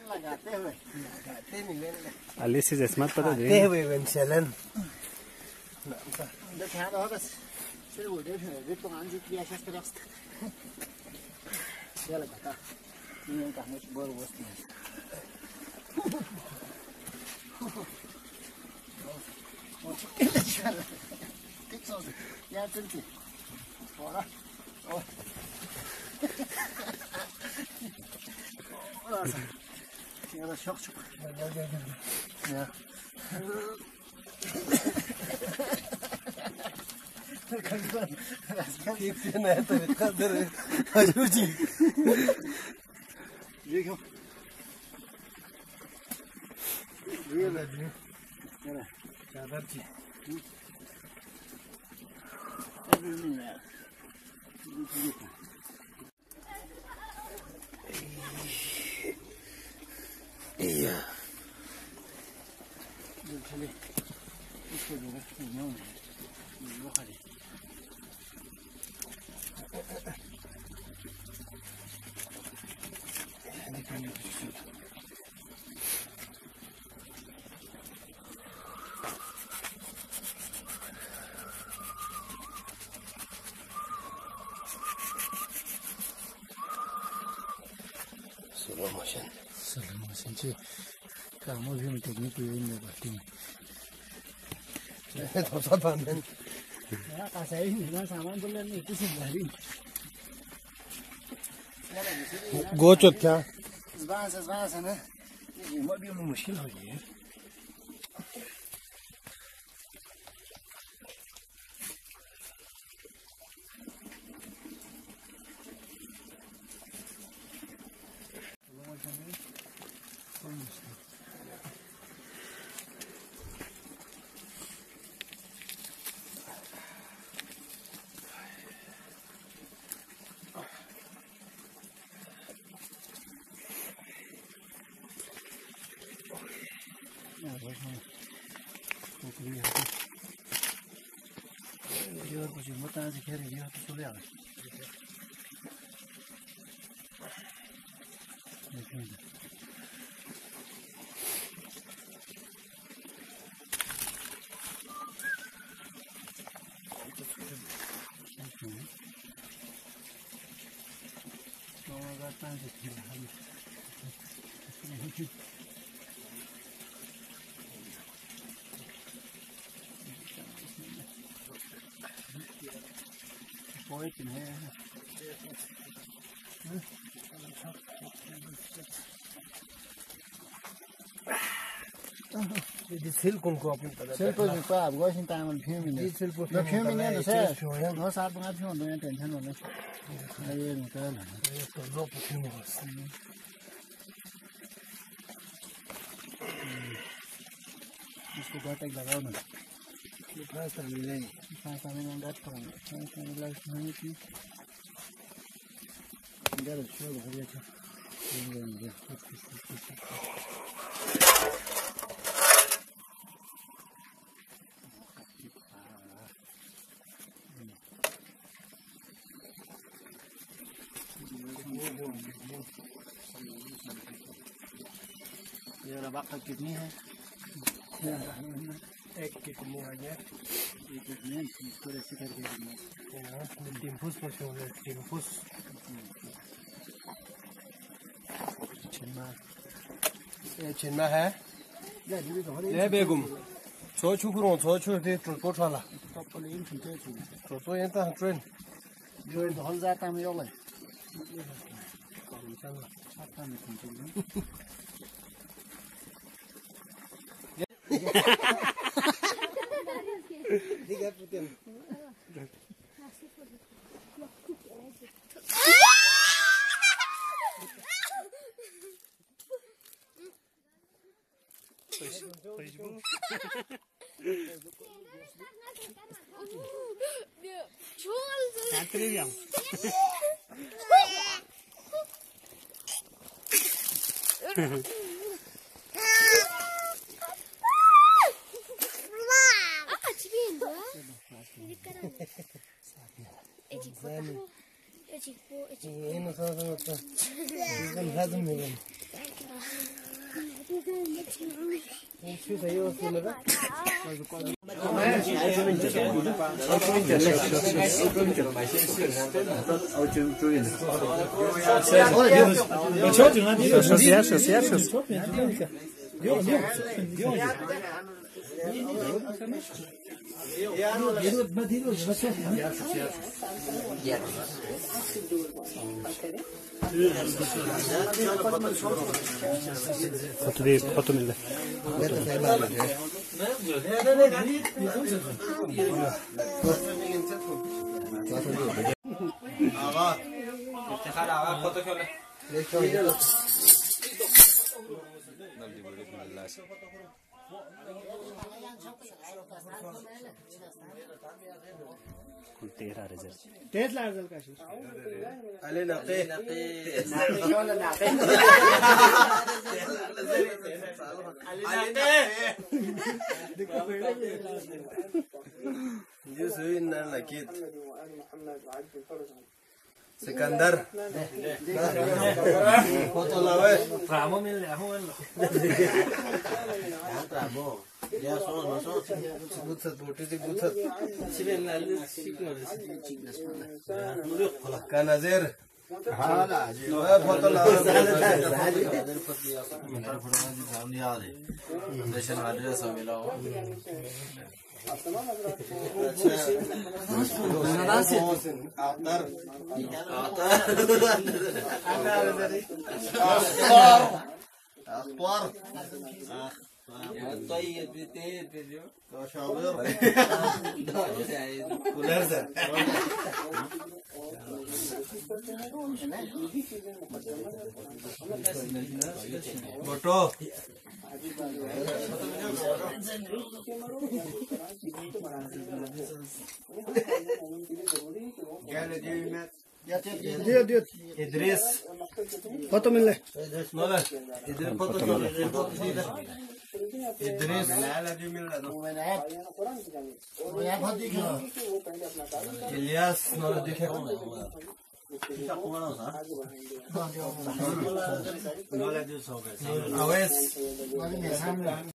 Alice is smart पता है? ते हुए वन शैलन। ده كان هذا بس شو ده جبته عندي كذا عشان كده يلا بقى مين كان مش بور وسطنا يا تنتي ورا يلا شوف يا كيف أنا أتقدر أجوجي جيكو يلا جي يلا كابرتي إيه جلسلي إيش كده اليوم الوحدي سلام عشان شيء كامل فيهم تكنيك وين بقتين طبعا من لا قاسين ما سامان كله नहीं कुछ नहीं गोचो क्या زبان أنا ما بيهم مشكلة هي يور بس متى هذه كهري يور بسولي على Poikin här. دي سيلكون كوابين سيلكون كواب واشين تعمل فيهم دي سيلكون لا فيهم من هذا ساعة ما صعب ما فيهم ده تنشن ولا أيه مثال لو بتشوفه بس इसको बहुत एक लगाओ ना पास मिले पास में ना डाट करो पास में लाइट नहीं थी इधर शो हो गया था ये वाला बाका कितनी है एक कितनी आ गया एक कितनी इसको ऐसे करके टिम्फुस पर शो है टिम्फुस चिन्मा है ये बेगम सोचू करो सोचू दे तो चला तो लेकिन ठीक है तो ये तो ट्रेन जो ढोल जाता है ये वाला चल आता है ठीक है Diga putin. Ini फोटो मिल तेज लागल का अले नके Yusuf Nakit Sikandar foto lawe Pramo mil ya ho Pramo ya so gutsat boti se gutsat siben la ka nazir hala foto lawe सामने आ रहे नेशन एड्रेस मिला हो फोटो इद्रिस फोटो मिल इद्रिस फोटो इद्रिस इलियास दिखे अवेश